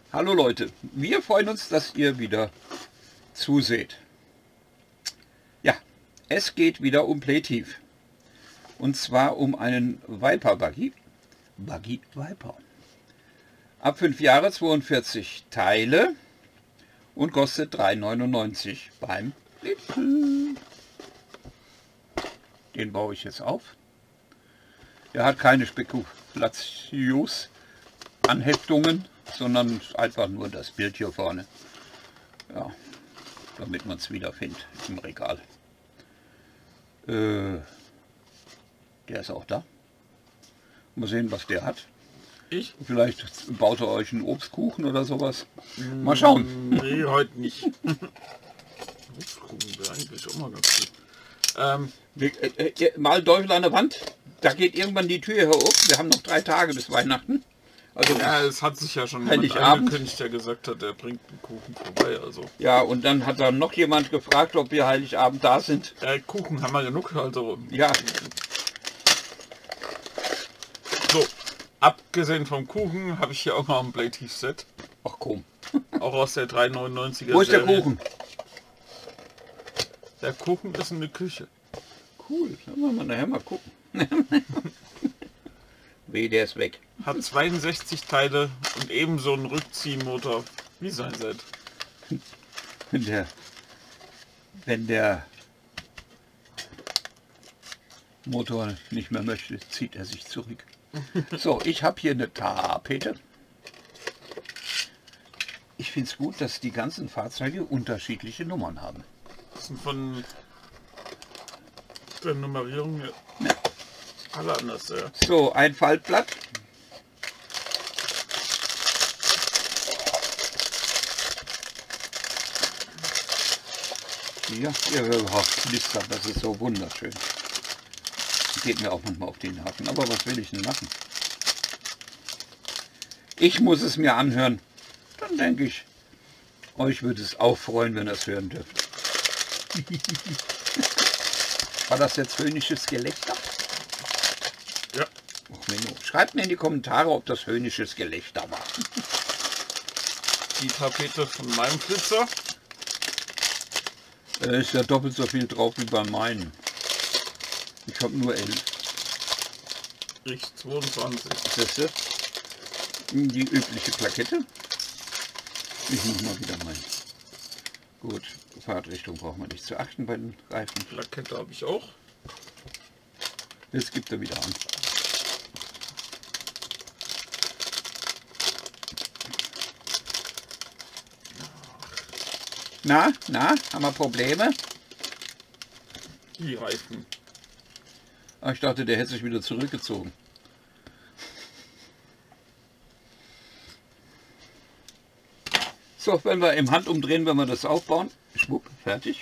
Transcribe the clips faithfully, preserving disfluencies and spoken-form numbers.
Hallo Leute, wir freuen uns, dass ihr wieder zuseht. Ja, es geht wieder um Playtief. Und zwar um einen Viper Buggy. Buggy Viper. Ab fünf Jahre, zweiundvierzig Teile und kostet drei neunundneunzig beim Lidl. Den baue ich jetzt auf. Er hat keine Spekulationsanheftungen, sondern einfach nur das Bild hier vorne. Ja, damit man es wiederfindet im Regal. Äh, der ist auch da. Mal sehen, was der hat. Ich? Vielleicht baut er euch einen Obstkuchen oder sowas. Mal schauen. Nee, heute nicht. Obstkuchen wäre eigentlich auch mal ganz gut. Ähm, äh, äh, mal Teufel an der Wand. Da geht irgendwann die Tür hier auf. Wir haben noch drei Tage bis Weihnachten. Also ja, es hat sich ja schon jemand Heiligabend angekündigt, der gesagt hat, der bringt einen Kuchen vorbei. Also. Ja, und dann hat dann noch jemand gefragt, ob wir Heiligabend da sind. Äh, Kuchen haben wir genug, also. Ja. So, abgesehen vom Kuchen habe ich hier auch noch ein Playtief-Set. Ach komm. Auch aus der drei neunundneunziger Wo ist der Serie. Kuchen? Der Kuchen ist in der Küche. Cool, dann wollen wir nachher mal gucken. Weh, der ist weg. Hat zweiundsechzig Teile und ebenso einen Rückziehmotor wie sein Set. Wenn der, wenn der Motor nicht mehr möchte, zieht er sich zurück. So, ich habe hier eine Tapete. Ich finde es gut, dass die ganzen Fahrzeuge unterschiedliche Nummern haben. Das sind von der Nummerierung ja. Ja. Alle anders, ja. So, ein Faltblatt. Ja, ihr flüstert, das ist so wunderschön. Geht mir auch manchmal auf den Nerven, aber was will ich denn machen? Ich muss es mir anhören. Dann denke ich, euch würde es auch freuen, wenn ihr es hören dürft. War das jetzt höhnisches Gelächter? Ja. Och, Menno. Schreibt mir in die Kommentare, ob das höhnisches Gelächter war. Die Tapete von meinem Flitzer. Da ist ja doppelt so viel drauf wie bei meinen. Ich habe nur elf. Ich zweiundzwanzig. Das ist die übliche Plakette. Ich muss mal wieder rein. Gut, Fahrtrichtung braucht man nicht zu achten bei den Reifen. Plakette habe ich auch. Jetzt gibt er wieder an. Na, na, haben wir Probleme? Die Reifen. Ah, ich dachte, der hätte sich wieder zurückgezogen. So, wenn wir im Handumdrehen, wenn wir das aufbauen, schwupp, fertig.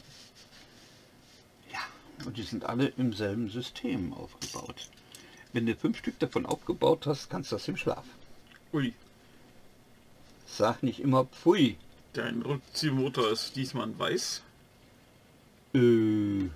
Ja, und die sind alle im selben System aufgebaut. Wenn du fünf Stück davon aufgebaut hast, kannst du das im Schlaf. Ui, Sag nicht immer pfui. dein Rückziehmotor ist diesmal in weiß. Äh. Mhm.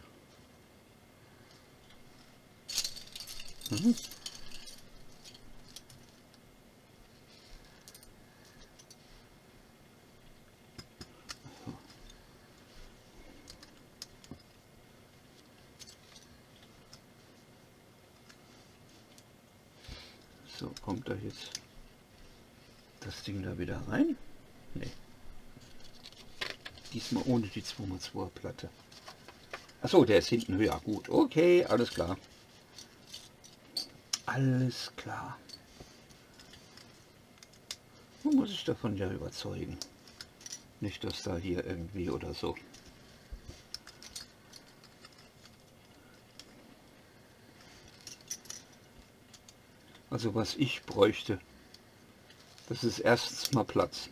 So, kommt da jetzt das Ding da wieder rein? Nee. Diesmal ohne die zwei mal zwei Platte. Achso, der ist hinten höher. Gut, okay, alles klar. Alles klar. Man muss ich davon ja überzeugen. Nicht, dass da hier irgendwie oder so. Also was ich bräuchte, das ist erstens mal Platz.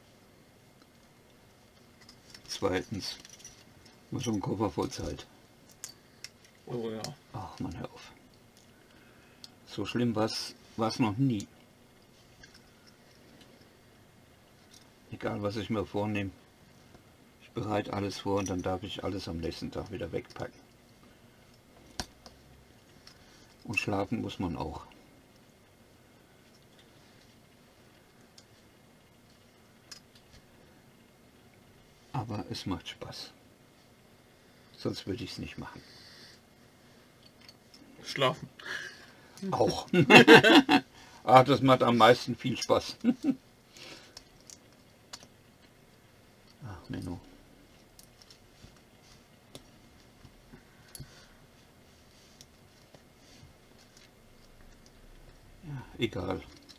Zweitens, mal so ein Koffer voll Zeit. Oh ja. Ach man, hör auf. So schlimm war es noch nie. Egal was ich mir vornehme. Ich bereite alles vor und dann darf ich alles am nächsten Tag wieder wegpacken. Und schlafen muss man auch. Aber es macht Spaß. Sonst würde ich es nicht machen. Schlafen. Auch. Ach, das macht am meisten viel Spaß. Ach, Menno. Ja, egal.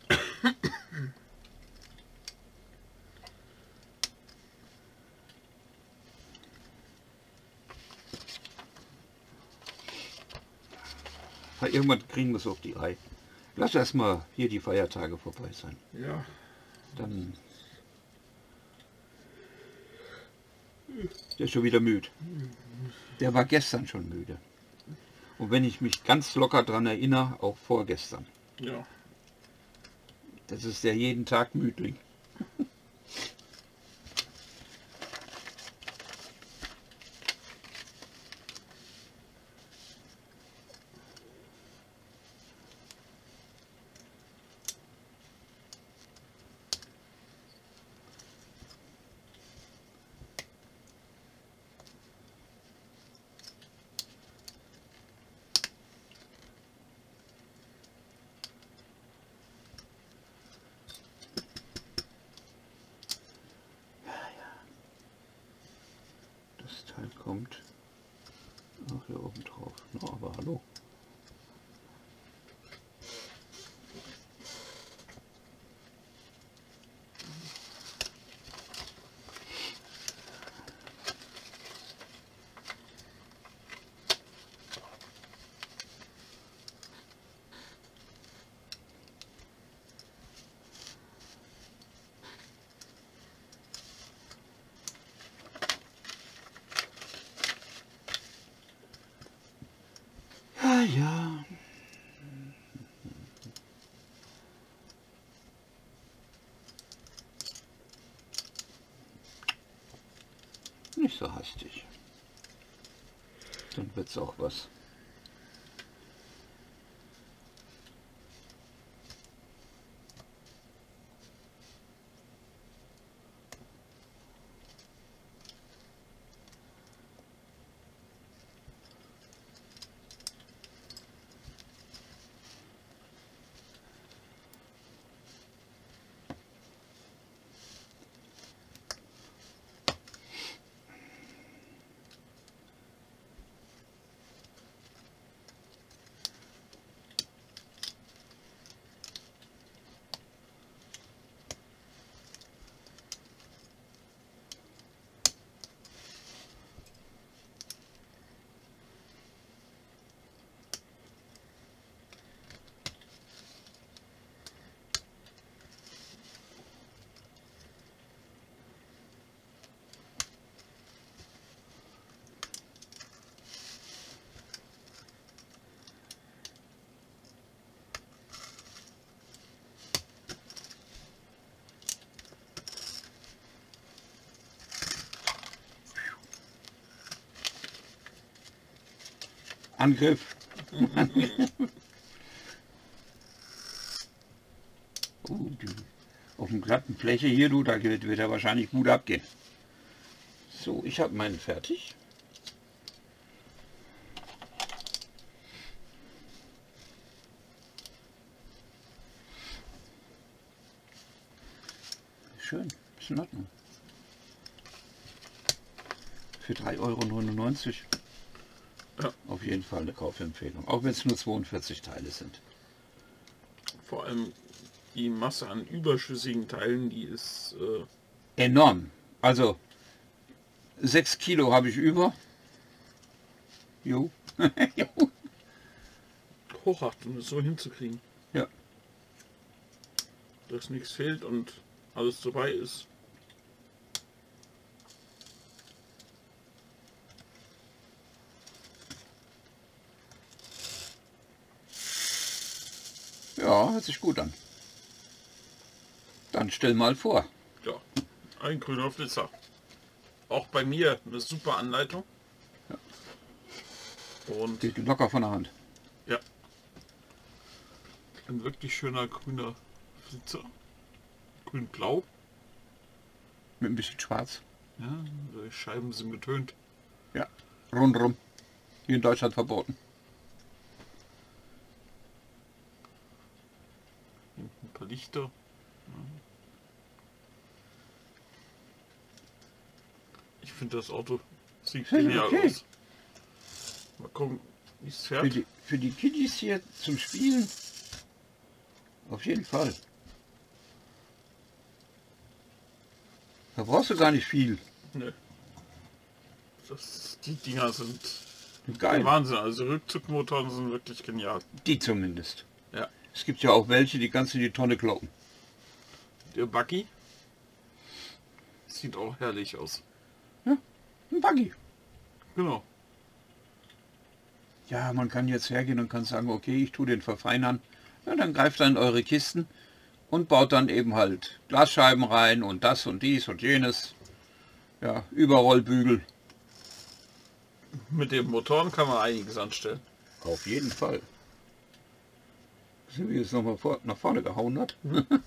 Ja, irgendwann kriegen wir es auf die Reihe. Lass erstmal hier die Feiertage vorbei sein. Ja. Dann. Der ist schon wieder müde. Der war gestern schon müde. Und wenn ich mich ganz locker dran erinnere, auch vorgestern. Ja. Das ist der jeden Tag Müdling. Das Teil kommt auch hier oben drauf. No, aber hallo. Ja, ja. Nicht so hastig. Dann wird's auch was. Angriff. Oh, die, auf dem glatten Fläche hier, du, da wird, wird er wahrscheinlich gut abgehen. So, ich habe meinen fertig. Schön, ist in Ordnung. Für drei Euro neunundneunzig. Ja. Auf jeden Fall eine Kaufempfehlung, auch wenn es nur zweiundvierzig Teile sind. Vor allem die Masse an überschüssigen Teilen, die ist äh, Enorm. Also sechs Kilo habe ich über. Jo. Jo. hochachtend, das so hinzukriegen. Ja. Dass nichts fehlt und alles dabei ist. Ja, hört sich gut an. Dann stell mal vor. Ja, ein grüner Flitzer. Auch bei mir eine super Anleitung. Ja. Und Geht locker von der Hand. ja, ein wirklich schöner grüner Flitzer. Grün-blau. Mit ein bisschen schwarz. Ja, die Scheiben sind getönt. Ja, rundrum. Hier in Deutschland verboten. Ein paar Lichter. Ja. Ich finde das Auto sieht genial okay. aus. Mal gucken, wie es Für fährt. die, für die Kiddies hier zum Spielen auf jeden Fall. Da brauchst du gar nicht viel. Nee. Das, die Dinger sind Geil. Wahnsinn. Also Rückzugmotoren sind wirklich genial. Die zumindest. Ja. Es gibt ja auch welche, die kannst du in die Tonne kloppen. Der Buggy sieht auch herrlich aus. Ja, ein Buggy. Genau. Ja, man kann jetzt hergehen und kann sagen, okay, ich tue den verfeinern. Ja, dann greift er in eure Kisten und baut dann eben halt Glasscheiben rein und das und dies und jenes. Ja, Überrollbügel. Mit den Motoren kann man einiges anstellen. Auf jeden Fall. Wie es nochmal vor, nach vorne gehauen hat.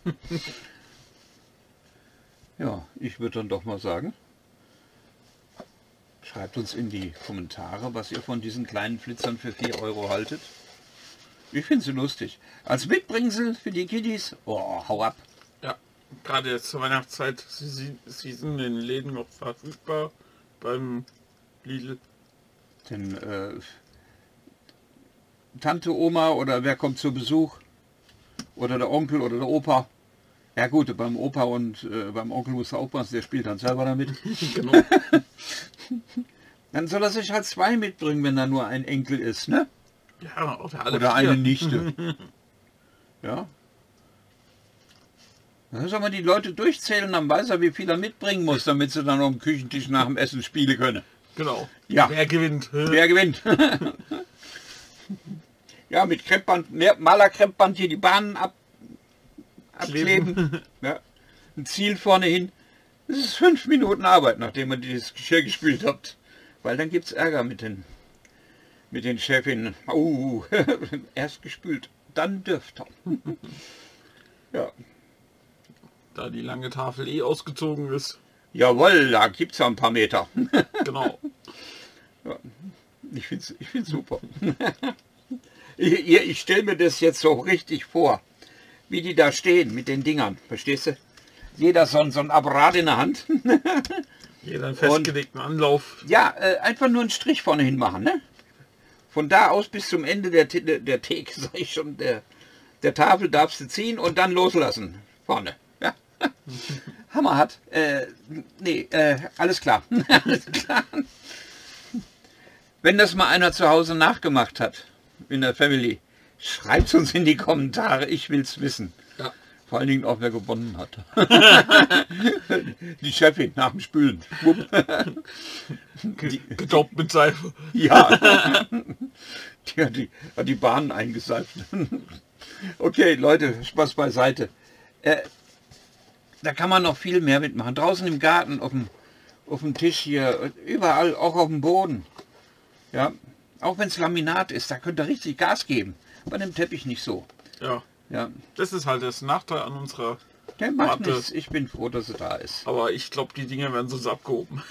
Ja, ich würde dann doch mal sagen, schreibt uns in die Kommentare, was ihr von diesen kleinen Flitzern für vier Euro haltet. Ich finde sie lustig. Als Mitbringsel für die Kiddies, oh, hau ab. Ja, gerade jetzt zur Weihnachtszeit, sie, sie, sie sind in den Läden noch verfügbar beim Lidl. Denn äh, Tante, Oma oder wer kommt zu Besuch? Oder der Onkel oder der Opa. Ja gut, beim Opa und äh, beim Onkel muss er aufpassen, der spielt dann selber damit. Genau. Dann soll er sich halt zwei mitbringen, wenn da nur ein Enkel ist, ne? Ja, oder alle Oder vier. eine Nichte. Ja. Dann soll man die Leute durchzählen, dann weiß er, wie viel er mitbringen muss, damit sie dann am Küchentisch nach dem Essen spielen können. Genau. Ja. Wer gewinnt? Wer gewinnt? Ja, mit Kreppband, Malerkreppband hier die Bahnen ab, abkleben. Ja. Ein Ziel vorne hin. Das ist fünf Minuten Arbeit, nachdem ihr dieses Geschirr gespült habt. Weil dann gibt es Ärger mit den, mit den Chefinnen. Oh, erst gespült, dann dürft ihr. Ja. Da die lange Tafel eh ausgezogen ist. Jawohl, da gibt es ja ein paar Meter. Genau. Ja. Ich finde es ich find's super. Ich, ich stelle mir das jetzt so richtig vor, wie die da stehen mit den Dingern, verstehst du? Jeder so, ein- so ein Apparat in der Hand. Jeder einen festgelegten Anlauf. Ja, äh, einfach nur einen Strich vorne hin machen, ne? Von da aus bis zum Ende der, T- der, der Theke, sag ich schon, der, der Tafel darfst du ziehen und dann loslassen. Vorne. Ja. Hammer hat. Äh, nee, äh, alles klar. Alles klar. Wenn das mal einer zu Hause nachgemacht hat, in der Family, schreibt uns in die Kommentare, ich will's wissen. Ja. Vor allen Dingen auch, wer gewonnen hat. Die Chefin nach dem Spülen. Schwupp. Ge- Gedoppt mit Seife. Ja. Die hat die, hat die Bahnen eingeseift. Okay, Leute, Spaß beiseite. Äh, da kann man noch viel mehr mitmachen. Draußen im Garten, auf dem, auf dem Tisch hier, überall, auch auf dem Boden. Ja, auch wenn es Laminat ist, da könnt ihr richtig Gas geben. Bei dem Teppich nicht so. Ja. Ja, Das ist halt das Nachteil an unserer. der macht Warte. nichts. Ich bin froh, dass er da ist. Aber ich glaube, die Dinger werden sonst abgehoben.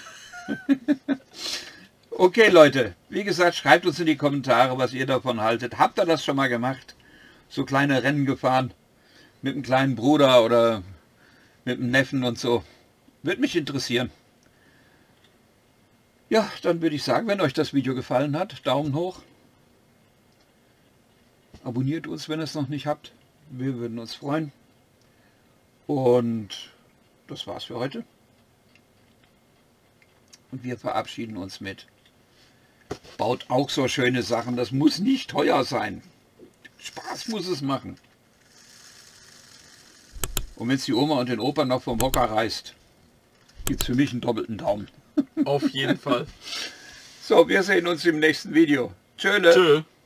Okay, Leute, wie gesagt, schreibt uns in die Kommentare, was ihr davon haltet. Habt ihr das schon mal gemacht? So kleine Rennen gefahren? Mit einem kleinen Bruder oder mit einem Neffen und so? Würde mich interessieren. Ja, dann würde ich sagen, wenn euch das Video gefallen hat, Daumen hoch. Abonniert uns, wenn ihr es noch nicht habt. Wir würden uns freuen. Und das war's für heute. Und wir verabschieden uns mit. Baut auch so schöne Sachen. Das muss nicht teuer sein. Spaß muss es machen. Und wenn es die Oma und den Opa noch vom Hocker reißt, gibt es für mich einen doppelten Daumen. Auf jeden Fall. So, wir sehen uns im nächsten Video. Tschö. Tschö.